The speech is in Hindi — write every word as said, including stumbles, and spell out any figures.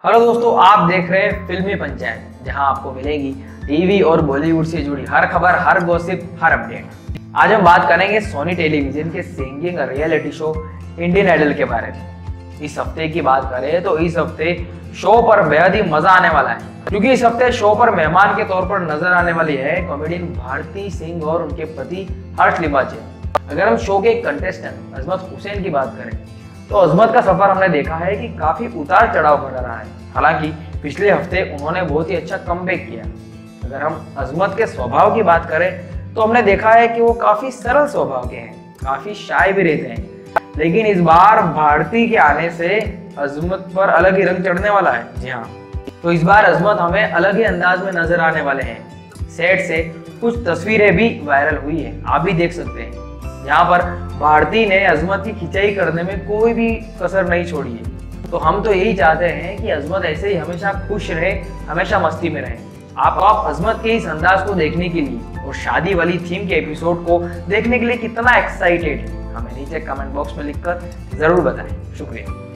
हेलो दोस्तों, आप देख रहे हैं फिल्मी पंचायत, जहां आपको मिलेगी टीवी और बॉलीवुड से जुड़ी हर खबर, हर गॉसिप, हर अपडेट। आज हम बात करेंगे सोनी टेलीविजन के singing reality show Indian Idol के बारे में। इस हफ्ते की बात करें तो इस हफ्ते शो पर बेहद ही मजा आने वाला है, क्योंकि इस हफ्ते शो पर मेहमान के तौर पर नजर आने वाली है कॉमेडियन भारती सिंह और उनके पति हर्ष लिंबाचे। अगर हम शो के कंटेस्टेंट अजमत हुसैन की बात करें तो अजमत का सफर हमने देखा है कि काफी उतार चढ़ाव भरा रहा है। हालांकि पिछले हफ्ते उन्होंने बहुत ही अच्छा कमबैक किया। अगर हम अजमत के स्वभाव की बात करें तो हमने देखा है कि वो काफी सरल स्वभाव के हैं, काफी शाय भी रहते हैं। लेकिन इस बार भारती के आने से अजमत पर अलग ही रंग चढ़ने वाला है। जी हाँ, तो इस बार अजमत हमें अलग ही अंदाज में नजर आने वाले हैं। सेट से कुछ तस्वीरें भी वायरल हुई है, आप भी देख सकते हैं। यहाँ पर भारती ने अजमत की खिंचाई करने में कोई भी कसर नहीं छोड़ी है। तो हम तो यही चाहते हैं कि अजमत ऐसे ही हमेशा खुश रहे, हमेशा मस्ती में रहे। आप आप अजमत के इस अंदाज को देखने के लिए और शादी वाली थीम के एपिसोड को देखने के लिए कितना एक्साइटेड है, हमें नीचे कमेंट बॉक्स में लिखकर जरूर बताएं। शुक्रिया।